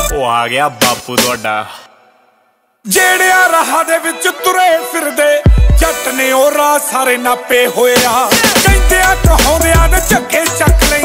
ਉਹ ਆ ਗਿਆ ਬਾਪੂ ਤੁਹਾਡਾ। ਜਿਹੜਿਆ ਰਾਹ ਦੇ ਵਿੱਚ ਤੁਰੇ ਫਿਰਦੇ ਜੱਟ ਨੇ ਉਹ ਰਾਹ ਸਾਰੇ ਨਾਪੇ ਹੋਏ ਆ। ਕਹਿੰਦਿਆਂ ਕਹਾਉਂਦਿਆਂ ਨੇ ਝੱਗੇ ਚੱਕ ਲੈ